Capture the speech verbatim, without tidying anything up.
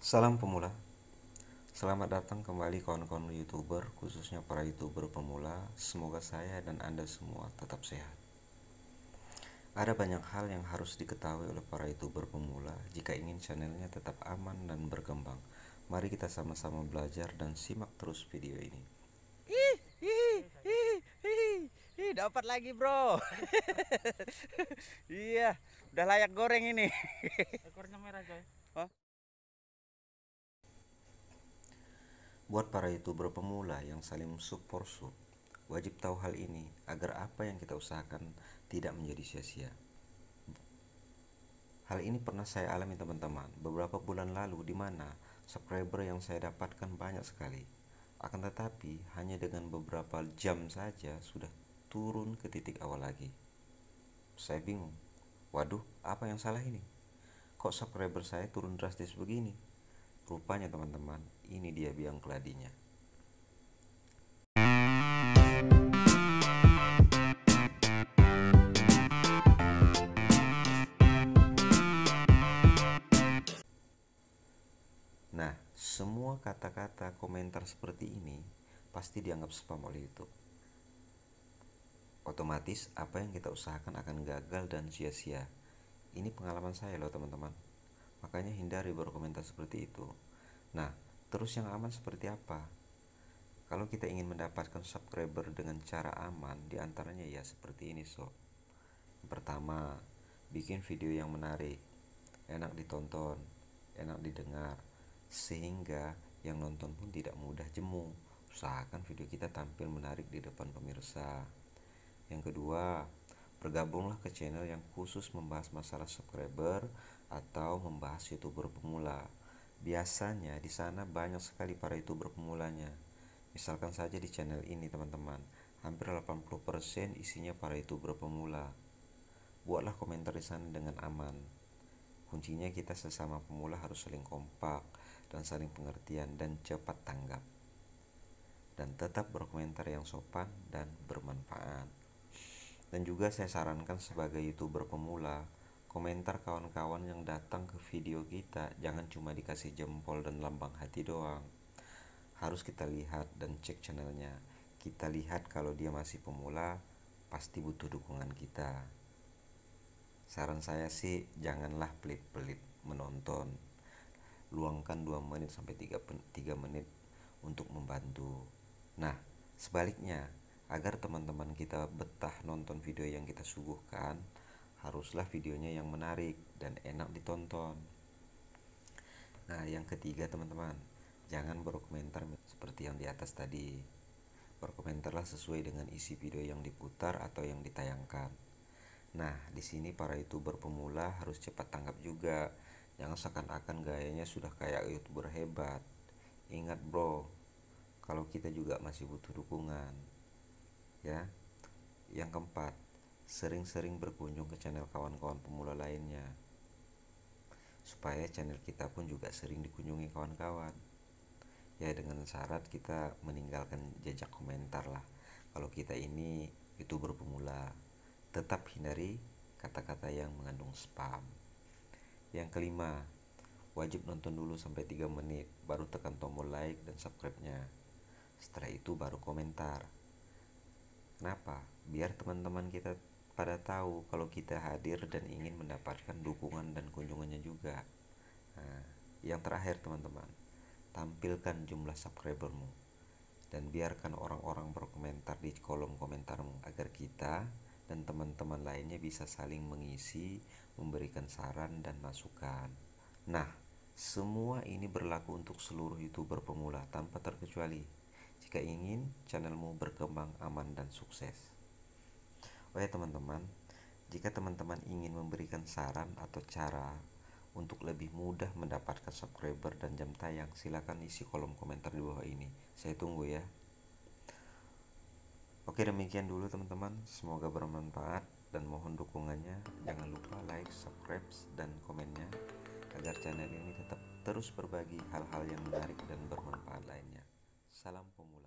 Salam pemula, selamat datang kembali kawan-kawan YouTuber, khususnya para YouTuber pemula. Semoga saya dan Anda semua tetap sehat. Ada banyak hal yang harus diketahui oleh para YouTuber pemula jika ingin channelnya tetap aman dan berkembang. Mari kita sama-sama belajar dan simak terus video ini. Ih, ih, ih, ih, ih, dapat lagi bro. Iya, udah layak goreng ini. Ekornya merah coy. Hah? Buat para YouTuber pemula yang saling support sub, wajib tahu hal ini agar apa yang kita usahakan tidak menjadi sia-sia. Hal ini pernah saya alami teman-teman beberapa bulan lalu, di mana subscriber yang saya dapatkan banyak sekali. Akan tetapi hanya dengan beberapa jam saja sudah turun ke titik awal lagi. Saya bingung. Waduh, apa yang salah ini? Kok subscriber saya turun drastis begini? Rupanya teman-teman, ini dia biang keladinya. Nah, semua kata-kata komentar seperti ini pasti dianggap spam oleh YouTube. Otomatis apa yang kita usahakan akan gagal dan sia-sia. Ini pengalaman saya loh teman-teman. Makanya hindari berkomentar seperti itu. Nah, terus yang aman seperti apa? Kalau kita ingin mendapatkan subscriber dengan cara aman, diantaranya ya seperti ini sob. Pertama, bikin video yang menarik, enak ditonton, enak didengar, sehingga yang nonton pun tidak mudah jemu. Usahakan video kita tampil menarik di depan pemirsa. Yang kedua, bergabunglah ke channel yang khusus membahas masalah subscriber atau membahas YouTuber pemula. Biasanya di sana banyak sekali para YouTuber pemulanya. Misalkan saja di channel ini teman-teman, hampir delapan puluh persen isinya para YouTuber pemula. Buatlah komentar di sana dengan aman. Kuncinya kita sesama pemula harus saling kompak dan saling pengertian dan cepat tanggap. Dan tetap berkomentar yang sopan dan bermanfaat. Dan juga saya sarankan sebagai YouTuber pemula, komentar kawan-kawan yang datang ke video kita jangan cuma dikasih jempol dan lambang hati doang. Harus kita lihat dan cek channelnya. Kita lihat kalau dia masih pemula, pasti butuh dukungan kita. Saran saya sih, janganlah pelit-pelit menonton. Luangkan dua menit sampai tiga menit untuk membantu. Nah, sebaliknya, agar teman-teman kita betah nonton video yang kita suguhkan, haruslah videonya yang menarik dan enak ditonton. Nah, yang ketiga teman-teman, jangan berkomentar seperti yang di atas tadi. Berkomentarlah sesuai dengan isi video yang diputar atau yang ditayangkan. Nah, di sini para YouTuber pemula harus cepat tanggap juga. Jangan seakan-akan gayanya sudah kayak YouTuber hebat. Ingat bro, kalau kita juga masih butuh dukungan. Ya. Yang keempat, sering-sering berkunjung ke channel kawan-kawan pemula lainnya, supaya channel kita pun juga sering dikunjungi kawan-kawan. Ya, dengan syarat kita meninggalkan jejak komentar lah. Kalau kita ini YouTuber pemula, tetap hindari kata-kata yang mengandung spam. Yang kelima, wajib nonton dulu sampai tiga menit, baru tekan tombol like dan subscribe-nya. Setelah itu baru komentar. Kenapa? Biar teman-teman kita pada tahu kalau kita hadir dan ingin mendapatkan dukungan dan kunjungannya juga. Nah, yang terakhir teman-teman, tampilkan jumlah subscribermu dan biarkan orang-orang berkomentar di kolom komentarmu agar kita dan teman-teman lainnya bisa saling mengisi, memberikan saran dan masukan. Nah, semua ini berlaku untuk seluruh YouTuber pemula tanpa terkecuali, jika ingin channelmu berkembang aman dan sukses. Oh ya teman-teman, jika teman-teman ingin memberikan saran atau cara untuk lebih mudah mendapatkan subscriber dan jam tayang, silakan isi kolom komentar di bawah ini. Saya tunggu ya. Oke, demikian dulu teman-teman. Semoga bermanfaat dan mohon dukungannya. Jangan lupa like, subscribe, dan komennya agar channel ini tetap terus berbagi hal-hal yang menarik dan bermanfaat lainnya. Salam pemula.